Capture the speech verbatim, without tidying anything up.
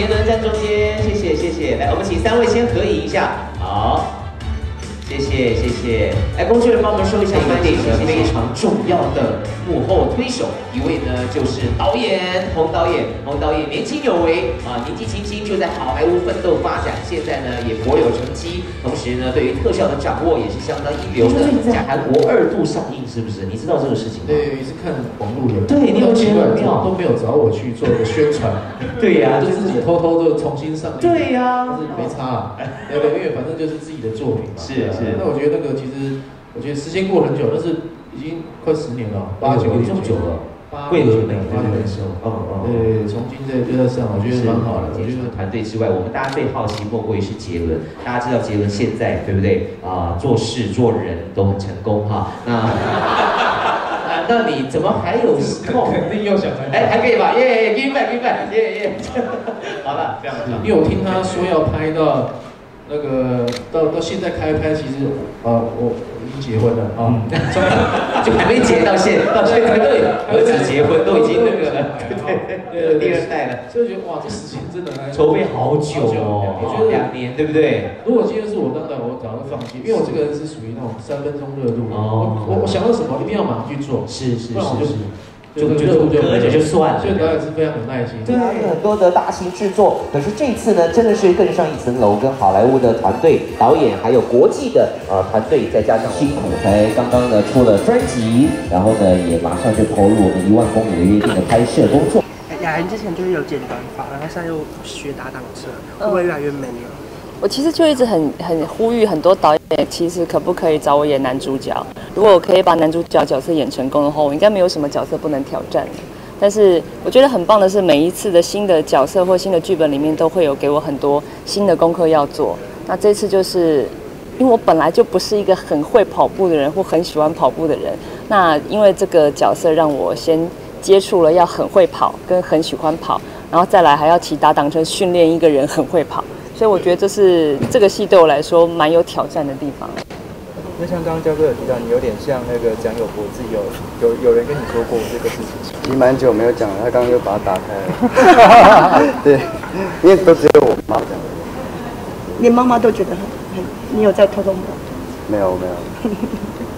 杰伦站中间，谢谢谢谢。来，我们请三位先合影一下，好。 谢谢谢谢，来，工作人员帮我们说一下，我们电影非常重要的幕后推手，一位呢就是导演洪导演，洪导演年轻有为啊，年纪轻轻就在好莱坞奋斗发展，现在呢也颇有成绩，同时呢对于特效的掌握也是相当一流的。在韩国二度上映是不是？你知道这个事情吗？ 对，是看网络的。 对，你有觉得妙都没有找我去做个宣传。 对呀， 就自己偷偷的重新上映。 对呀， 但是没差啊，对不对？因为反正就是自己的作品嘛。 是是。 那我觉得那个其实，我觉得时间过很久，但是已经快十年了，八九年这么久了。 贵了没？八九年的时候，嗯嗯，对，重新再就在上，我觉得蛮好的。 我觉得团队之外，我们大家最好奇莫过于是杰伦。大家知道杰伦现在对不对啊、呃？做事做人都很成功哈。那那你怎么还有梦？ 肯定又想哎，还可以吧？耶耶 ，give back give back， 耶耶。好了，这样子。 因为我听他说要拍到那个到到现在开拍，其实呃我。 已经结婚了啊， 就还没结到现到现在，对，儿子结婚都已经那个了，对对，第二代了， 所以觉得哇，这时间真的筹备好久哦，我觉得两年，对不对？ 如果今天是我当导，我早就放弃，因为我这个人是属于那种三分钟热度，我我我想到什么一定要马上去做， 是是是是。 就就就隔着就算了， 所以导演是非常有耐心。 对，很多的大型制作，可是这次呢，真的是更上一层楼，跟好莱坞的团队、导演，还有国际的呃团队，再加上辛苦，才刚刚呢出了专辑，然后呢也马上就投入我们一万公里的约定的拍摄工作。 雅妍之前就是有剪短发，然后现在又学打挡车，会不会越来越 man 了？ 我其实就一直很很呼吁很多导演，其实可不可以找我演男主角？如果我可以把男主角角色演成功的话，我应该没有什么角色不能挑战的。但是我觉得很棒的是，每一次的新的角色或新的剧本里面，都会有给我很多新的功课要做。那这次就是因为我本来就不是一个很会跑步的人，或很喜欢跑步的人，那因为这个角色让我先接触了要很会跑，跟很喜欢跑，然后再来还要骑打挡车训练一个人很会跑。 所以我觉得这是这个戏对我来说蛮有挑战的地方。 那像刚刚焦哥有提到，你有点像那个蒋友柏自己有有有人跟你说过这个事情， 其实蛮久没有讲了，他刚刚又把它打开了。对，因为都只有我妈讲。 连妈妈都觉得很很，你有在偷偷摸？ 没有没有。